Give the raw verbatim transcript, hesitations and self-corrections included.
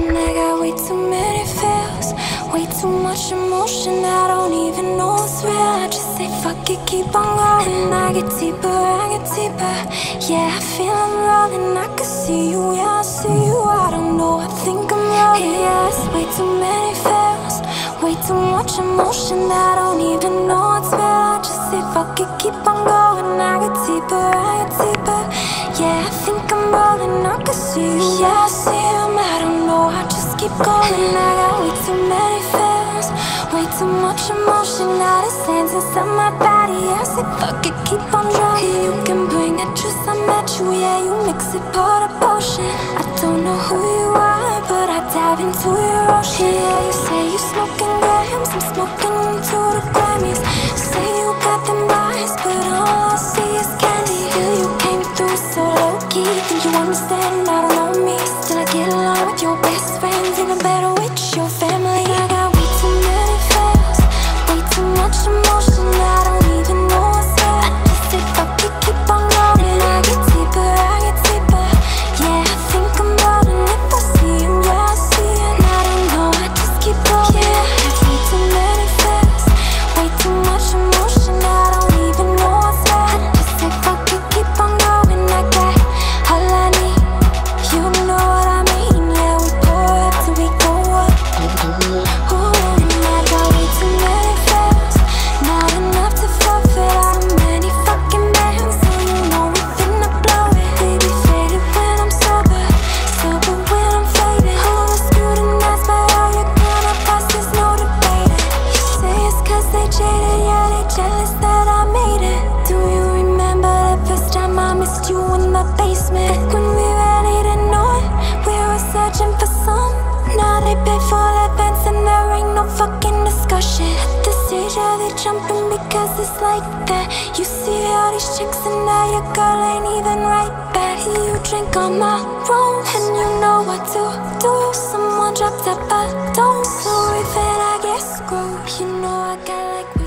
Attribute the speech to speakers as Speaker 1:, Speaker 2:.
Speaker 1: And I got way too many feels, way too much emotion, I don't even know what's real. I just say fuck it, keep on going. And I get deeper, I get deeper. Yeah, I feel I'm rolling, I can see you, yeah, I see you. I don't know, I think I'm rolling. Yeah, it's way too many feels, way too much emotion, I don't even know what's real. I just say fuck it, keep on going. I get deeper, I get deeper. Yeah, I think I'm rolling, I can see you, yeah, I see him. I don't know, I just keep going. I got way too many feels, way too much emotion, all the sands inside my body. I say fuck it, keep on drowning. You can bring it, just I met you, yeah, you mix it, pour the potion. I don't know who you are, but I dive into your ocean. Yeah, you say you smoking grams, I'm smoking into the Grammys. Say you got them eyes, but all I see is candy. Still you came through so low-key, think you understand, I don't know me. Still I get along with your best friends, even better with your family. I got way too many feels, way too much emotion, I don't even know what's real. I just say fuck it, keep on going. And I get deeper, I get deeper. Yeah, I think I'm rolling, if I see him, yeah, I see it. And I don't know, I just keep going. Yeah, I have way too many feels, way too much emotion, I don't even know what's real. I just say fuck it, keep on going. I got all I need, you know what I mean. Yeah, we pour up till we go up. Ooh, and I got way too many feels, not enough to forfeit all the many fucking bands. So you know we finna blow it. Baby faded when I'm sober, sober when I'm faded. Who was scrutinized by all your corner past, there's no debating. You say it's cause they jaded, yeah, they jealous that I made it. Do you remember the first time I missed you in the basement? Back when we really didn't know it, we were searching for some. Now they pay for events and there ain't no fucking discussion. At this age, yeah, they jumping because it's like that. You see all these chicks and now your girl ain't even right back. You drink on my room and you know what to do. Someone dropped a bottle, so if it I get screwed, you know I got like